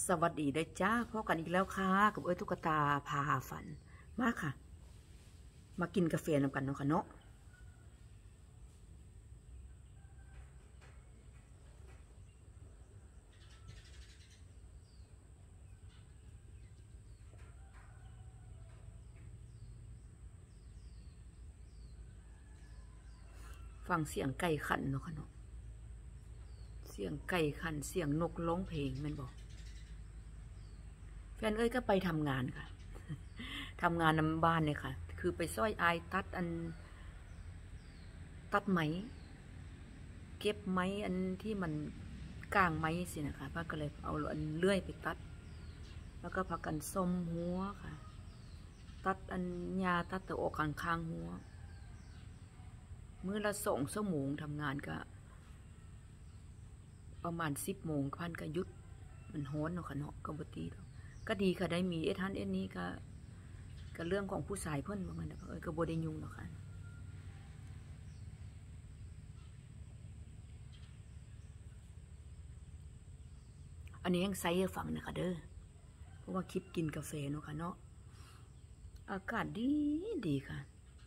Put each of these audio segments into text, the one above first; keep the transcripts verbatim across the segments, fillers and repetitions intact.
สวัสดีได้จ้าพบกันอีกแล้วค่ะกับเอ้ยตุ๊กตาพาฝันมาค่ะมากินกาแฟนำกันเนาะค่ะเนาะฟังเสียงไก่ขันเนาะค่ะเนาะเสียงไก่ขันเสียงนกร้องเพลงแม่นบอกแฟนเอ้ยก็ไปทำงานค่ะทำงานนำบ้านเนี่ยค่ะคือไปซ้อยอายตัดอันตัดไหมเก็บไม้อันที่มันก้างไม้สินะคะป้าก็เลยเอาอันเลื่อยไปตัดแล้วก็พักกันส้มหัวค่ะตัดอันยาตัดแต่ออกข้างๆหัวมื้อละสองชั่วโมงทำงานก็ประมาณสิบโมงพันก็ยุดมันโหนเนาะค่ะเนาะก็บ่ตีก็ดีค่ะได้มีเอทันเอ็นนี้ก็ก็เรื่องของผู้ชายเพิ่นว่ามันเออก็บ่ได้ยุ่งเนาะค่ะอันนี้ยังไซส์ฟังนะคะเด้อเพราะว่าคลิปกินกาแฟเนาะค่ะเนาะอากาศดีดีค่ะ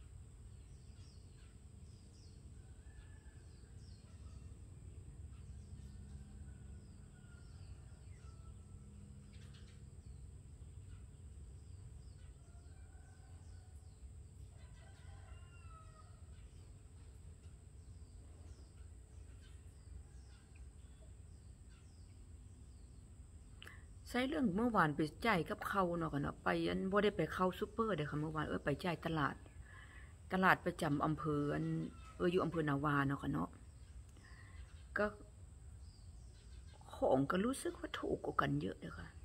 ใช้เรื่องเมื่อวานไปจ่ายกับเขาเนาะกันเนาะไปอันบ่ได้ไปเข้าซูเปอร์เด้อค่ะเมื่อวานเออไปจ่ายตลาดตลาดประจำอำเภออันเอออยู่อำเภอนาวาเนาะค่ะเนาะก็ของก็รู้สึกว่าถูกกว่ากันเยอะเลยค่ะ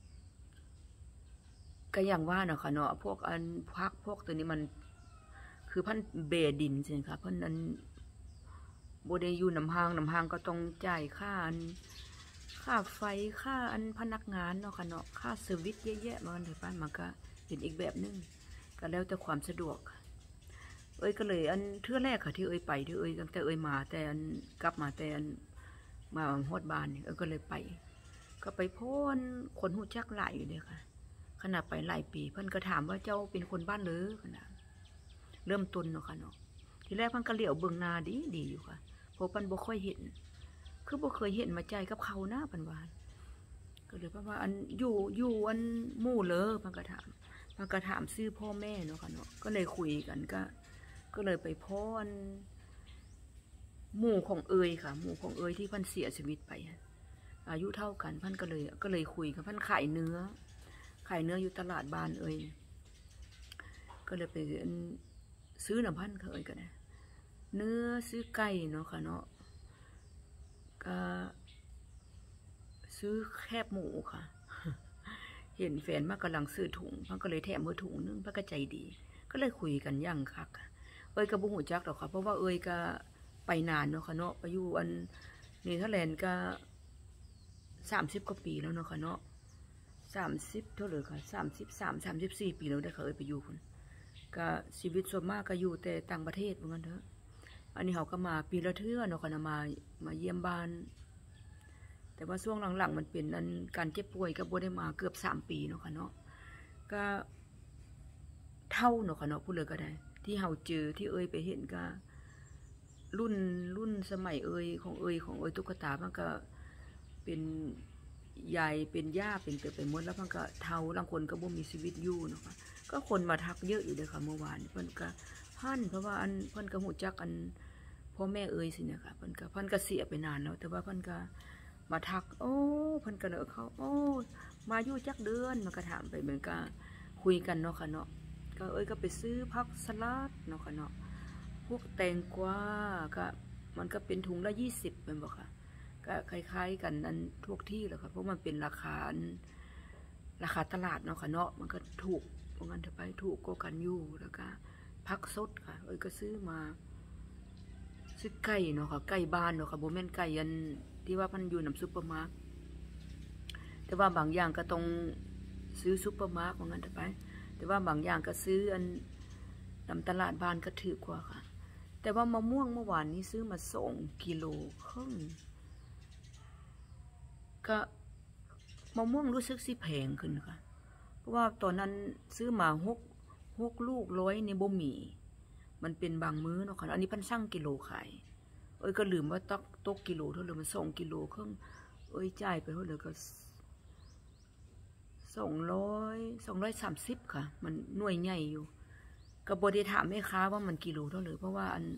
ก็อย่างว่าเนาะค่ะเนาะพวกอันพักพวกตัวนี้มันคือพันเบดินใช่ไหมคะเพันอันบ่ได้อยู่น้ำห้างน้ำห้างก็ต้องจ่ายค่าอันค่าไฟค่าอันพนักงานเนาะค่ะเนาะค่าเซอร์วิสเยอะแยะมันถือป้านมันก็เป็นอีกแบบนึงก็แล้วแต่ความสะดวกเอ้ยก็เลยอันเทื่อแรกค่ะที่เอ้ยไปที่เอ้ยตั้งแต่เอ้ยมาแต่อันกลับมาแต่อันมาฮอดบ้านเนี่ยเอ้ยก็เลยไปก็ไปพ้นคนหูจักหลายอยู่เลยค่ะขนาดไปหลายปีเพิ่นก็ถามว่าเจ้าเป็นคนบ้านหรือขนาดเริ่มต้นเนาะค่ะเนาะทีแรกเพิ่นก็เหลียวเบิ่งนาดีดีอยู่ค่ะเพราะเพิ่นบ่ค่อยเห็นคือบ่เคยเห็นมาใจกับเขานะเพิ่นว่าก็เลยเพราะว่าอันอยู่อยู่อันหมู่เลอเพิ่นก็ถามเพิ่นก็ถามชื่อพ่อแม่เนาะค่ะเนาะก็เลยคุยกันก็ก็เลยไปพ้นหมู่ของเอยค่ะหมู่ของเอยที่เพิ่นเสียชีวิตไปอายุเท่ากันเพิ่นก็เลยก็เลยคุยกันเพิ่นขายเนื้อขายเนื้ออยู่ตลาดบ้านเอยก็เลยไปซื้อน้ำพันเขาเอยกันนะเนื้อซื้อไก่เนาะค่ะเนาะก็ซื้อแคบหมูค่ะเห็นแฟนมากำลังซื้อถุงเพิ่นก็เลยแถมมือถุงนึงเพิ่นก็ใจดีก็เลยคุยกันยั่งคักเอ้ยก็บ่ฮู้จักหรอกค่ะเพราะว่าเอ้ยก็ไปนานเนาะค่ะเนาะไปอยู่อันเนเธอร์แลนด์ก็สามสิบกว่าปีแล้วเนาะค่ะเนาะสามสิบเท่าไหร่ค่ะสามสิบสามสามสิบสี่ปีแล้วได้ค่ะเอ้ยไปอยู่คนก็ชีวิตส่วนมากก็อยู่แต่ต่างประเทศเหมือนกันเถอะอันนี้เขาก็มาปีละเทื่อเนาะค่ะมามาเยี่ยมบ้านแต่ว่าช่วงหลังๆมันเป็นอันการเจ็บป่วยก็บ่ได้มาเกือบสามปีเนาะค่ะเนาะก็เท่าเนาะค่ะเนาะพูดเลยก็ได้ที่เฮาเจอที่เอ้ยไปเห็นก็รุ่นรุ่นสมัยเอ้ยของเอ้ยของเอ้ยตุ๊กตามันก็เป็นใหญ่เป็นหญ้าเป็นเกิดไปหมดแล้วมันก็เท่าบางคนก็บ่มีชีวิตอยู่เนาะค่ะก็คนมาทักเยอะอยู่เลยค่ะเมื่อวานเพิ่นก็พันเพราะว่าอันเพิ่นก็หูจักอันพ่อแม่เอ้ยสิเนี่ยค่ะเพิ่นก็เพิ่นก็เสียไปนานแล้วแต่ว่าเพิ่นก็มาทักโอ้เพิ่นก็เนอะเขาโอ้มาอยู่จักเดือนมันก็ถามไปเหมือนกันคุยกันเนาะค่ะเนาะก็เอ้ยก็ไปซื้อผักสลัดเนาะค่ะเนาะพวกแตงกวาก็มันก็เป็นถุงละยี่สิบเป็นบ่ค่ะก็คล้ายๆกันอันทุกที่แหละค่ะเพราะมันเป็นราคาราคาตลาดเนาะค่ะเนาะมันก็ถูกเพราะงั้นถ้าไปถูกก็กันอยู่แล้วก็ผักสดค่ะเอ้ยก็ซื้อมาซื้อไก่เนาะค่ะไก่บ้านเนาะค่ะโบแม่นไก่ยันที่ว่าพันอยู่น้ำซุปเปอร์มาร์ทแต่ว่าบางอย่างก็ต้องซื้อซุปเปอร์มาร์ทเพราะงั้นถ้าไปแต่ว่าบางอย่างก็ซื้ออันนำตลาดบ้านก็ถือกว่าค่ะแต่ว่ามะม่วงเมื่อวานนี้ซื้อมาสองกิโลครึ่งก็มะม่วงรู้สึกสิแพงขึ้นค่ะเพราะว่าตอนนั้นซื้อมาหกหกลูกร้อยในบ่มีมันเป็นบางมื้อเนาะค่ะอันนี้พันสั่งกิโลขายเอ้ยก็ลืมว่าตกตกกิโลเท่าไหร่มันสองกิโลครึ่งเอ้ยจ่ายไปเท่าไหร่ก็สองร้อยสองร้อยสามสิบค่ะมันหน่วยใหญ่อยู่ก็บ่ได้ถามแม่ค้าว่ามันกิโลเท่าไหร่เพราะว่าอัน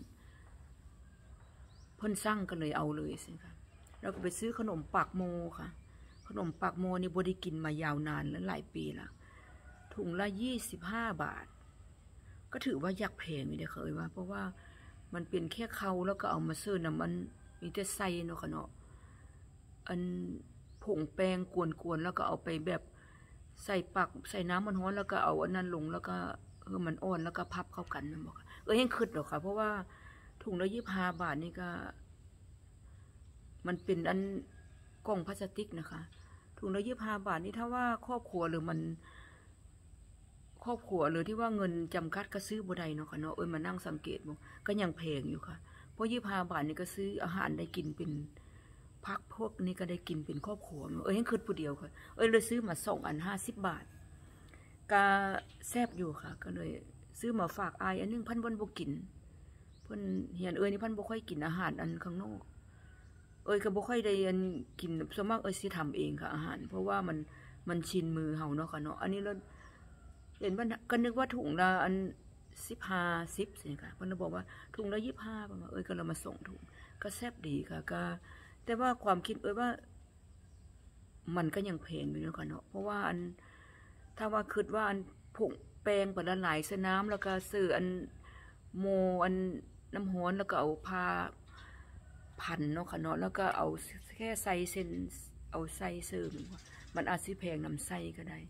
เพิ่นสั่งก็เลยเอาเลยสิค่ะแล้วก็ไปซื้อขนมปากโมค่ะขนมปากโมนี่บ่ได้กินมายาวนานแล้วหลายปีละถุงละยี่สิบห้าบาทก็ถือว่ายักแพงอยู่เด้อเคยว่าเพราะว่ามันเป็นแค่เขาแล้วก็เอามาเสิร์ฟน้ำมันมีแต่ใส่เนาะค่ะเนาะอันผงแป้งกวนๆแล้วก็เอาไปแบบใส่ปักใส่น้ำมันร้อนแล้วก็เอาอันนั้นลงแล้วก็เออมันอ่อนแล้วก็พับเข้ากันนะบอกเออยังคืดหรอกค่ะเพราะว่าถุงละยี่สิบห้าบาทนี่ก็มันเป็นอันกล่องพลาสติกนะคะถุงละยี่สิบห้าบาทนี่ถ้าว่าครอบครัวหรือมันครอบครัวหรือที่ว่าเงินจำกัดก็ซื้อบ่ได้เนาะค่ะเนาะเอ้ยมานั่งสังเกตบ่ก็ยังแพงอยู่ค่ะเพราะยี่สิบห้าบาทนี่ก็ซื้ออาหารได้กินเป็นพักพวกนี้ก็ได้กินเป็นครอบครัวเอ้ยยังคืดผู้เดียวค่ะเอ้ยเลยซื้อมาสองอันห้าสิบบาทก็แซ่บอยู่ค่ะก็เลยซื้อมาฝากอายอันนึงพันวันบ่กินเพิ่นเฮียนเอ้ยนี่พันบ่ค่อยกินอาหารอันข้างนอกเอ้ยก็บ่ค่อยได้อันกินส่วนมากเอ้ยสิทำเองค่ะอาหารเพราะว่ามันมันชินมือเฮาเนาะค่ะเนาะอันนี้เราเห็นว่าก็นึกว่าถุงละอันสิบห้าสิบสิค่ะเพิ่นบอกว่าถุงละยี่สิบห้าประมาณเอ้ยก็เรามาส่งถุงก็แซ่บดีค่ะก็แต่ว่าความคิดเอ้ยว่ามันก็ยังแพงอยู่เนาะค่ะเนาะเพราะว่าอันถ้าว่าคิดว่าอันผงแป้งไปละลายใส่น้ำแล้วก็ซื้ออันโมอันน้ำร้อนแล้วก็เอาผ้าพันเนาะค่ะเนาะแล้วก็เอาแค่ใส่เส้นเอาใส่เสริมมันอาจสิแพงน้ำใส่ก็ได้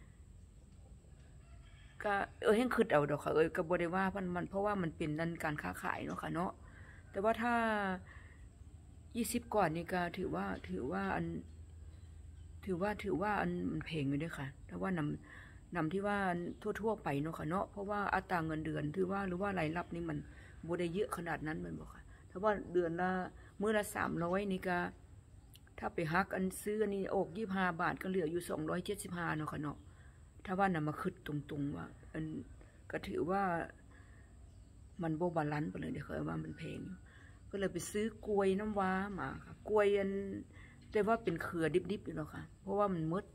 ก็เออให้คิดเอาดอกค่ะเออก็บ่ได้ว่ามันมันเพราะว่ามันเป็นด้านการค้าขายเนาะค่ะเนาะแต่ว่าถ้ายี่สิบก่อนนี่ก็ถือว่าถือว่าอันถือว่าถือว่าอันมันแพงอยู่ด้วยค่ะแต่ว่านำนำที่ว่าทั่วๆไปเนาะค่ะเนาะเพราะว่าอัตราเงินเดือนถือว่าหรือว่ารายรับนี่มันบ่ได้เยอะขนาดนั้นมันบอกค่ะถ้าว่าเดือนละมื้อละสามร้อยนี่ก็ถ้าไปฮักอันซื้ออันนี้ออกยี่สิบห้าบาทก็เหลืออยู่สองร้อยเจ็ดสิบห้าเนาะค่ะเนาะถ้าว่านำมาคิดตรงๆว่าอันก็ถือว่ามันโบบาลันซ์ไปเลยเดี๋ยวเคยว่ามันแพงก็เลยไปซื้อกล้วยน้ำว้ามาค่ะกล้วยอันแต่ว่าเป็นเครือดิบๆอยู่แล้วค่ะเพราะว่ามันมืด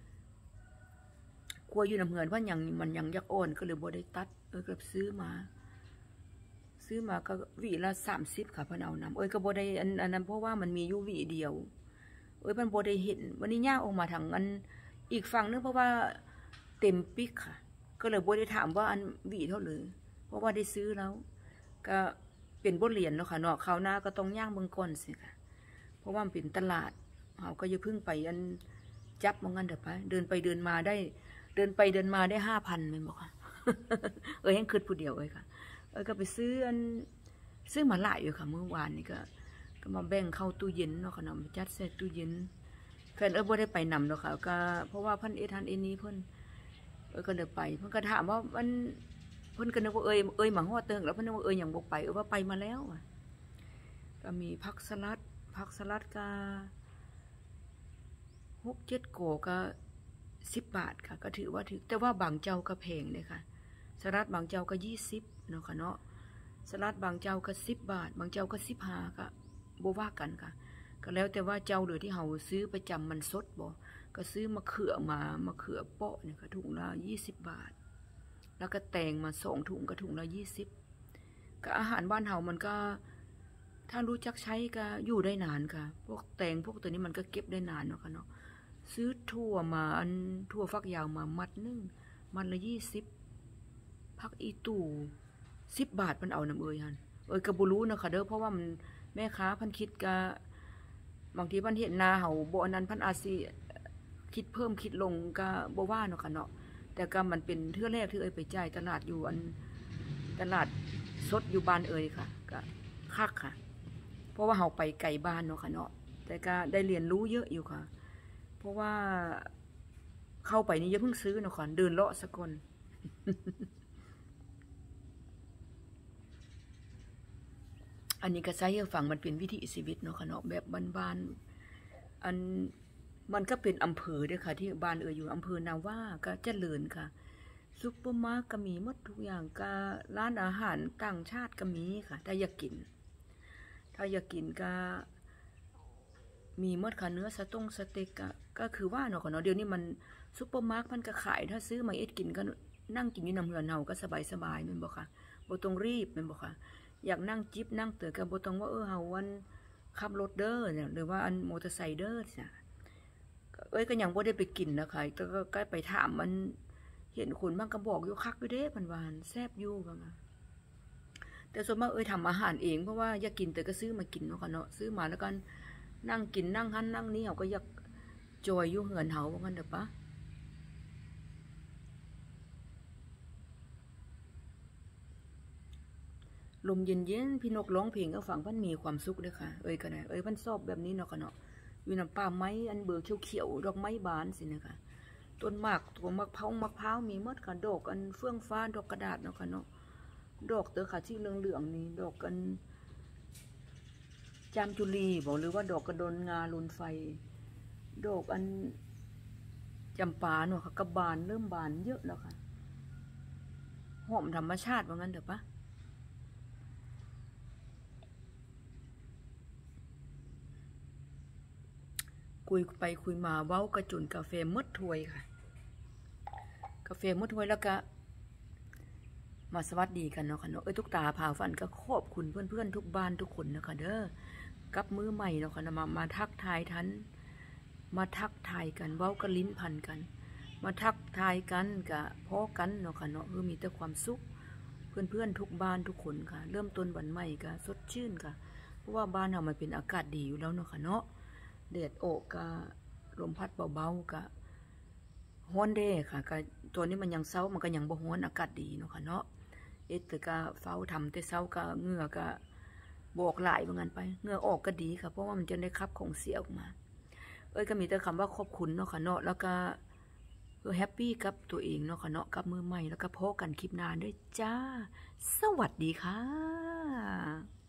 กล้วยอยู่น้ำเงินว่ายังมันยังยักอ่อนก็เลยบ่ได้ตัดเออก็ซื้อมาซื้อมาก็วีละสามสิบค่ะเพิ่นเอานำเอ้ยก็บ่ได้อันอันนั้นเพราะว่ามันมีอยู่วีเดียวเอ้ยมันบ่ได้เห็นวันนี้ย่างออกมาทางอันอีกฝั่งนึงเพราะว่าเต็มปิกค่ะก็เลยบ่ได้ถามว่าอันวีเท่าไหร่เพราะว่าได้ซื้อแล้วก็เป็นบทเรียนแล้วค่ะเนาะคราวหน้าก็ต้องย่างเบิ่งก่อนสิค่ะเพราะว่ามันเป็นตลาดเฮาก็อย่าเพิ่งไปอันจับว่างั้นเด้อไปเดินไปเดินมาได้เดินไปเดินมาได้ ห้าพัน แม่นบ่ค่ะ เอ้ยยังคิดผู้เดียวเอ้ยค่ะเอ้ยก็ไปซื้ออันซื้อมาหลายอยู่ค่ะเมื่อวานนี่ก็ก็มาแบ่งเข้าตู้เย็นเนาะค่ะเนาะจัดใส่ตู้เย็นแฟนเอ้ยบ่ได้ไปนำดอกค่ะก็เพราะว่าเพิ่นเอ็ดทันเอ็นนี้เพิ่นเอ้ยก็เลยไปเพิ่นก็ถามว่ามันเพิ่นก็นึกว่าเอ้ยเอ้ยมาฮอดเติงแล้วเพิ่นนึกว่าเอ้ยยังบ่ไปเอ้ยว่าไปมาแล้วก็มีผักสลัดผักสลัดก็หกเจ็ดโกก็สิบบาทค่ะก็ถือว่าถือแต่ว่าบางเจ้าก็แพงเลยค่ะสลัดบางเจ้าก็ยี่สิบเนาะค่ะเนาะสลัดบางเจ้าก็สิบบาทบางเจ้าก็สิบห้าก็บ่ว่ากันค่ะก็แล้วแต่ว่าเจ้าหรือที่เฮาซื้อประจำมันสดบ่ก็ซื้อมะเขือมามะเขือเปาะเนี่ยค่ะถุงละยี่สิบบาทแล้วก็แตงมาสองถุงก็ถุงละยี่สิบก็อาหารบ้านเฮามันก็ถ้ารู้จักใช้ก็อยู่ได้นานค่ะพวกแตงพวกตัวนี้มันก็เก็บได้นานเนาะค่ะเนาะซื้อถั่วมาอันถั่วฟักยาวมามัดนึงมัดละยี่สิบพักอีตู่สิบบาทมันเอาน้ำเอ้ยฮันเอ้ยก็บ่รู้นะคะเด้อเพราะว่ามันแม่ค้าพันคิดก็บางทีพันเห็นนาเฮาบ่อันนั้นพันอาจสิคิดเพิ่มคิดลงก็บ่ว่าเนาะค่ะเนาะแต่ก็มันเป็นเทื่อแรกที่เอ้ยไปจ่ายตลาดอยู่อันตลาดสดอยู่บ้านเอ้ยค่ะก็คักค่ะเพราะว่าเฮาไปไกลบ้านเนาะค่ะเนาะแต่ก็ได้เรียนรู้เยอะอยู่ค่ะเพราะว่าเข้าไปนี่อย่าเพิ่งซื้อเนาะค่ะเดินเลาะซะก่อน อันนี้ก็ใช้ให้ฟังมันเป็นวิถีชีวิตเนาะค่ะเนาะแบบบ้านๆอันมันก็เป็นอำเภอด้วยค่ะที่บ้านเอออยู่อำเภอนาว่าก็เจริญค่ะซุปเปอร์มาร์เก็ตก็มีหมดทุกอย่างก็ร้านอาหารต่างชาติก็มีค่ะถ้าอยากกินถ้าอยากกินก็มีหมดค่ะเนื้อสะต้งสเต็กก็ก็คือว่าเนาะค่ะเนาะเดี๋ยวนี้มันซุปเปอร์มาร์เก็ตมันก็ขายถ้าซื้อมาเอ็ดกินก็นั่งกินอยู่นำเฮือนเฮาก็สบายๆแม่นบ่ค่ะบ่ต้องรีบแม่นบ่ค่ะอยากนั่งจิบนั่งเตอก็บ่ต้องว่าเออเฮาวันขับรถเด้อเนี่ยหรือว่าอันมอเตอร์ไซค์เด้อจ้ะเอ้ยก็ยังบ่ได้ไปกินนะคะก็ก็ไปถามมันเห็นคนมันก็บอกอยู่คักอยู่เด้เพิ่นว่าแซ่บอยู่ว่ามาแต่ส่วนมากเอ้ยทำอาหารเองเพราะว่าอยากกินแต่ก็ซื้อมากินเนาะค่ะเนาะซื้อมาแล้วกันนั่งกินนั่งหันนั่งนี่เฮาก็อยากจอยอยู่เฮือนเฮาว่างั้นเด้อปะลมเย็นๆพี่นกร้องเพลงก็ฟังพันมีความสุขเด้อค่ะเอ้ยก็ได้เอ้ยพันชอบแบบนี้เนาะค่ะเนาะอยู่นำป่าไม้อันเบอร์เขียวๆดอกไม้บานสินะคะต้นหมากตัวมะพร้าวมะพร้าวมีหมดค่ะดอกอันเฟื่องฟ้าดอกกระดาษเนาะค่ะเนาะดอกเตอค่ะที่เหลืองๆนี่ดอกกันจามจุลีบอกหรือว่าดอกกระดนงาลุนไฟดอกอันจำปาเนาะค่ะกระบานเริ่มบานเยอะแล้วค่ะหอมธรรมชาติว่างั้นเถอะปะคุยไปคุยมาเว้ากระจุนกาแฟมดถ้วยค่ะกาแฟมดถ้วยแล้วก็มาสวัสดีกันเนาะค่ะเนาะเอ้ยทุกตาพาฟันก็ขอบคุณเพื่อนๆทุกบ้านทุกคนนะคะเด้อกับมือใหม่เนาะค่ะมามาทักทายทันมาทักทายกันเว้ากันลิ้นพันกันมาทักทายกันกับพ่อกันเนาะค่ะเนาะเออมีแต่ความสุขเพื่อนๆทุกบ้านทุกคนค่ะเริ่มต้นวันใหม่ก็สดชื่นค่ะเพราะว่าบ้านเรามันเป็นอากาศดีอยู่แล้วเนาะค่ะเนาะแดดโอกก็ลมพัดเบาๆก็ฮ้อนเด้ค่ะก็ตัวนี้มันยังเช้ามันก็ยังบ่ฮ้อนอากาศดีเนาะค่ะเนาะเอ็ดก็เฝ้าทำแต่เช้าก็เหงื่อก็บอกหลายเหมือนกันไปเหงื่อออกก็ดีค่ะเพราะว่ามันจะได้ขับของเสียออกมาเอ้ยก็มีแต่คำว่าขอบคุณเนาะค่ะเนาะแล้วก็เออแฮปปี้กับตัวเองเนาะค่ะเนาะกับมือใหม่แล้วก็พบกันคลิปหน้าด้วยจ้าสวัสดีค่ะ